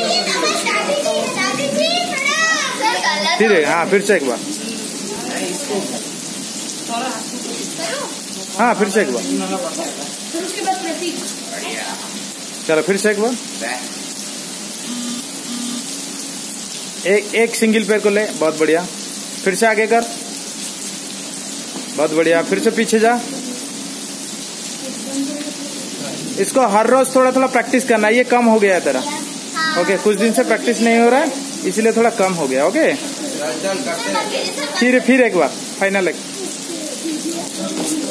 फिर हाँ फिर से एक बार। हाँ फिर से एक बार। चलो फिर से एक बार। एक सिंगल पैर को ले, बहुत बढ़िया। फिर से आगे कर, बहुत बढ़िया। फिर से पीछे जा। इसको हर रोज थोड़ा थोड़ा प्रैक्टिस करना है, ये कम हो गया है तेरा। ओके, कुछ दिन से प्रैक्टिस नहीं हो रहा है इसलिए थोड़ा कम हो गया। ओके, फिर एक बार फाइनल एक।